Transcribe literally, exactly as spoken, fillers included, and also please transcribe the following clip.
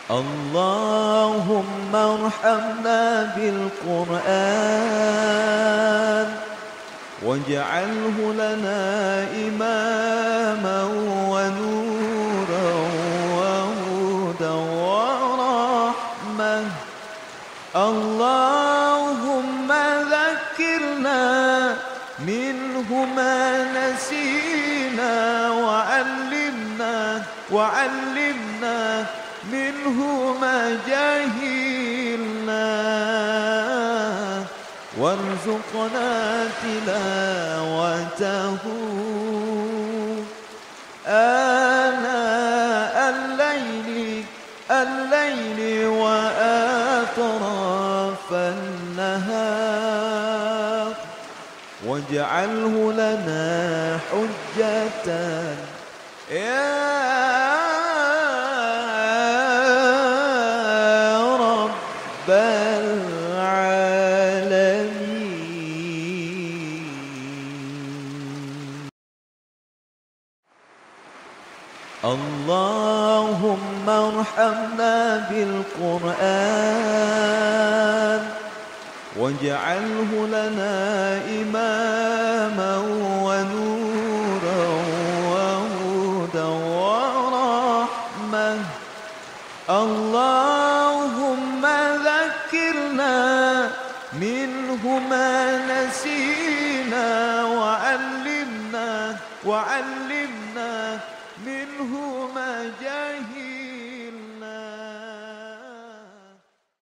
اللهم ارحمنا بالقرآن واجعله لنا إماما ونورا وهدى ورحمة. اللهم ذكرنا منه ما نسينا وعلمنا وعلمنا منه ما جهلنا وارزقنا تلاوته آناء الليل الليل وأطراف النهار واجعله لنا حجة يا رب العالمين. اللهم ارحمنا بالقرآن واجعله لنا إماما ونورا وهدى ورحمة. اللهم ذكرنا منه ما نسينا وعلمنا وعلمنا منه ما جهلنا